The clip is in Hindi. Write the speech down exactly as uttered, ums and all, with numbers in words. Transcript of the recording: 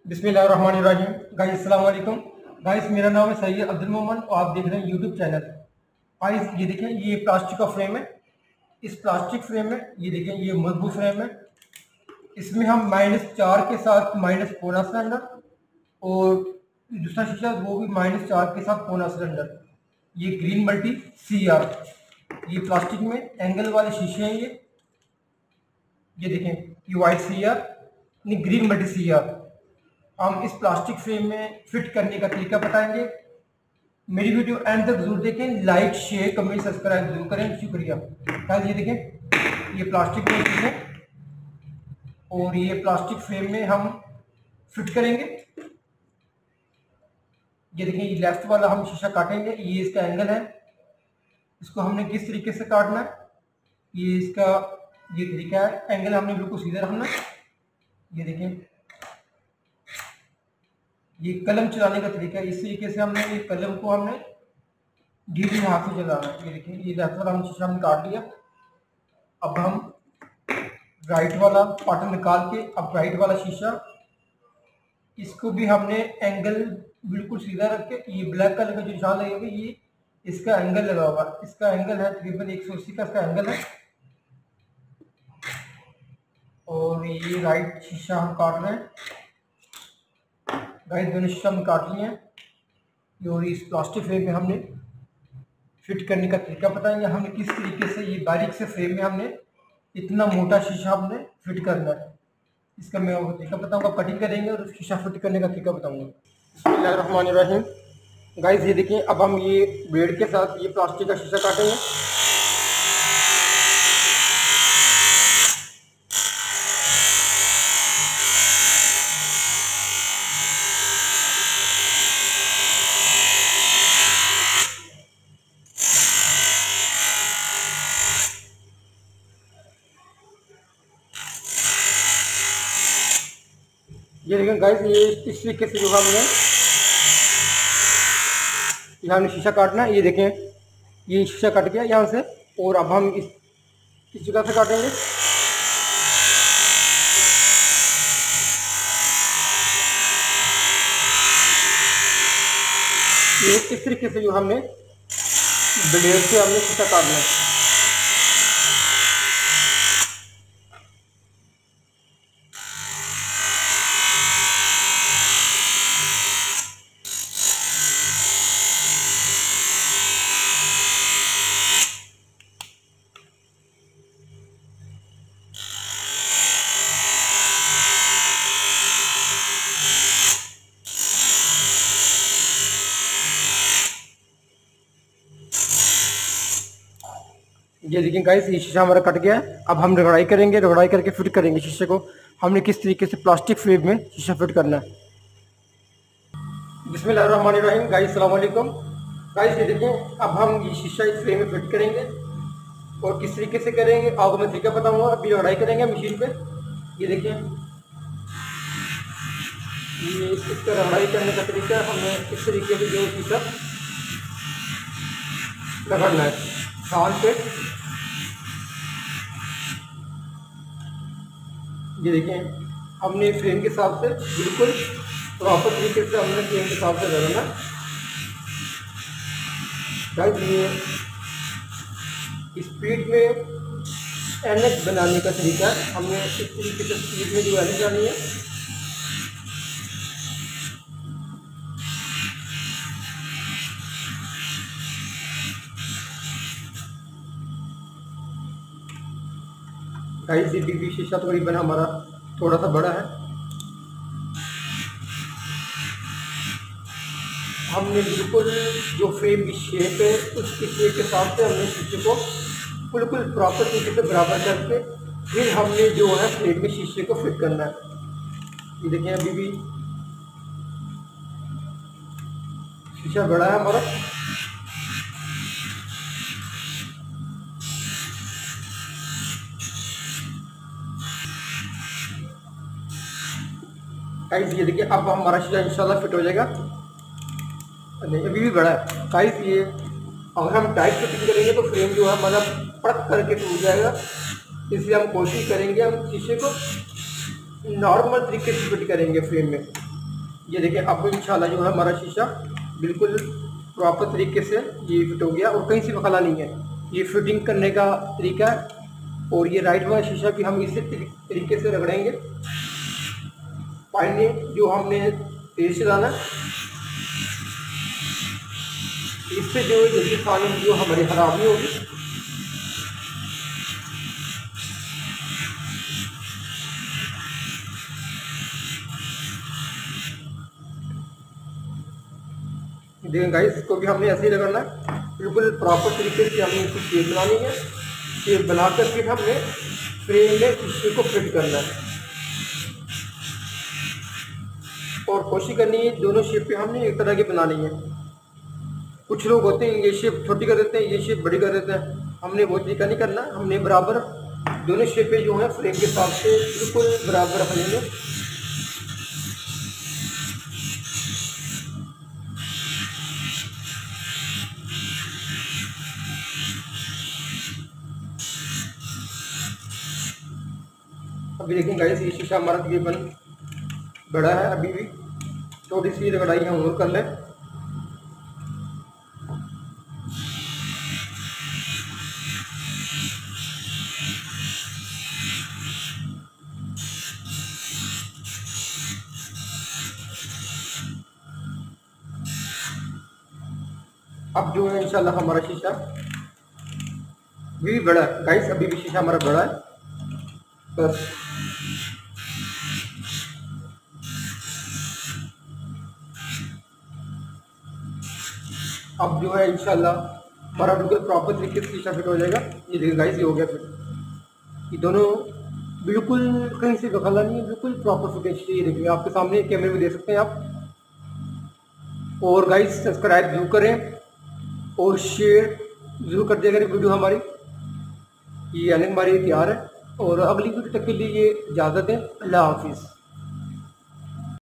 बिस्मिल्लाहिर्रहमानिर्रहीम। गाइस अस्सलाम वालेकुम। गाइस मेरा नाम है सैयद अब्दुल मोमन और आप देख रहे हैं यूट्यूब चैनल। गाइस ये देखें, ये प्लास्टिक का फ्रेम है। इस प्लास्टिक फ्रेम में ये देखें, ये मजबूत फ्रेम है। इसमें हम माइनस चार के साथ माइनस पौना सिलेंडर और दूसरा शीशा वो भी माइनस चार के साथ पौना सिलेंडर। ये ग्रीन मल्टी सी आर, ये प्लास्टिक में एंगल वाले शीशे हैं। ये ये देखें, ये वाइट सी आर नहीं, ग्रीन मल्टी सी आर। हम इस प्लास्टिक फ्रेम में फिट करने का तरीका बताएंगे। मेरी वीडियो एंड तक जरूर देखें, लाइक शेयर कमेंट सब्सक्राइब जरूर करें, शुक्रिया। गाइस ये देखें, ये प्लास्टिक में है और ये प्लास्टिक फ्रेम में हम फिट करेंगे। ये देखें, ये लेफ्ट वाला हम शीशा काटेंगे। ये इसका एंगल है, इसको हमने किस तरीके से काटना है, ये इसका ये तरीका है। एंगल हमने बिल्कुल सीधा रखना है। ये देखें, ये कलम चलाने का तरीका है। इस तरीके से हमने ये कलम को हमने धीरे हाथ से चलाना है। ये देखिए, ये लेफ्ट वाला हम शीशा हमने काट लिया। अब हम राइट वाला पार्ट निकाल के अब राइट वाला शीशा, इसको भी हमने एंगल बिल्कुल सीधा रख के, ये ब्लैक कलर का जो निशान लगेगा ये इसका एंगल लगा होगा। इसका एंगल है तकरीबन एक सौ अस्सी का इसका एंगल है। और ये राइट शीशा हम काट रहे हैं। गाइस दोनों शीशा हम काट लिए हैं और इस प्लास्टिक फ्रेम में हमने फिट करने का तरीका बताएंगे। हमने किस तरीके से ये बारीक से फ्रेम में हमने इतना मोटा शीशा हमने फिट करना है, इसका मैं आपको तरीका बताऊंगा। कटिंग करेंगे और शीशा फिट करने का तरीका बताऊंगा। बिस्मिल्लाहिर्रहमानिर्रहीम। गाइस ये देखिए, अब हम ये ब्लेड के साथ ये प्लास्टिक का शीशा काटेंगे। ये देखें गाइस, ये इस तरीके से जो हमने यहाँ हमने शीशा काटना है। ये देखें, ये शीशा कट गया यहाँ से और अब हम इस इस जगह से काटेंगे। ये इस तरीके से जो हमने ब्लेड से हमने शीशा काटना है। ये देखिए गाइस, ये शीशा हमारा कट गया है। अब हम रगड़ाई करेंगे, रगड़ाई करके फिट करेंगे शीशे को। हमने किस तरीके से प्लास्टिक फ्रेम में शीशा फिट करना है। बिस्मिल्लाहिर्रहमानिर्रहीम। गाइस अस्सलाम वालेकुम। गाइस ये देखिए, अब हम ये शीशा इस फ्रेम में फिट करेंगे और किस तरीके से करेंगे आपको मैं तरीका बताऊंगा। अभी रगड़ाई करेंगे मशीन पे। ये देखिए, ये इसका रगड़ाई करने का तरीका हमने इस तरीके से जो शीशा रगड़ना है छान पे। ये देखें, हमने फ्रेम के हिसाब से बिल्कुल प्रॉपर तरीके से हमने फ्रेम के हिसाब से लगाना। गाइस ये स्पीड में एनएच बनाने का तरीका है। हमने इस तरीके से स्पीड में जो एनएच आनी है। गाइस ये भी शीशा तकरीबन हमारा थोड़ा सा बड़ा है। हमने बिल्कुल जो फ्रेम की शेप है उसकी शेप के हिसाब से हमने शीशे को बिल्कुल प्रॉपर तरीके से बराबर करके फिर हमने जो है फ्रेम में शीशे को फिट करना है। ये देखें, अभी भी शीशा बड़ा है हमारा। गाइस ये देखिए, अब हमारा शीशा इंशाल्लाह फिट हो जाएगा। नहीं, अभी भी बड़ा है। गाइस ये अगर हम टाइट फिटिंग करेंगे तो फ्रेम जो है हमारा पड़क करके टूट जाएगा। इसलिए हम कोशिश करेंगे हम शीशे को नॉर्मल तरीके से फिट करेंगे फ्रेम में। ये देखें अब इंशाल्लाह जो है हमारा शीशा बिल्कुल प्रॉपर तरीके से ये फिट हो गया और कहीं से बखला नहीं है। ये फिटिंग करने का तरीका है। और ये राइट वाला शीशा भी हम इसी तरीके से रगड़ेंगे। पानी जो हमने तेज चलाना, इससे जो जल्दी पानी जो हमारी खराब नहीं होगी। देखें गाइस, इसको भी हमने ऐसे ही रगड़ना है। बिल्कुल प्रॉपर तरीके से हमने इसकी शेप बनानी है। शेप बना कर फिर हमने फ्रेम में शीशे को फिट करना है और कोशिश करनी है दोनों शेप पे हमने एक तरह की बनानी है। कुछ लोग होते हैं ये शेप छोटी कर देते हैं, ये शेप बड़ी कर देते हैं। हमने वो तरीका नहीं करना, हमने बराबर दोनों शेपें जो है फ्रेम के हिसाब से बिल्कुल बराबर रखने में। अभी देखें गाइस, ये शीशा हमारा तकरीबन बड़ा है, अभी भी थोड़ी सी रगड़ाई हम और कर लें। अब जो है इंशाल्लाह हमारा शीशा भी बड़ा है गाइस, अभी भी शीशा हमारा बड़ा है। बस अब जो है इंशाल्लाह हमारा बिल्कुल प्रॉपर तरीके से शीशा फिट हो जाएगा। ये देखिए गाइस, ये हो गया फिट। ये दोनों बिल्कुल कहीं से बखला नहीं है, बिल्कुल प्रॉपर फिटिंग। ये देखिए आपके सामने कैमरे में देख सकते हैं आप। और गाइस सब्सक्राइब जरूर करें और शेयर जरूर कर दिया करें वीडियो हमारी। ये यानी हमारी तैयार है और अगली वीडियो तक के लिए ये इजाज़त है। अल्लाह हाफिज़।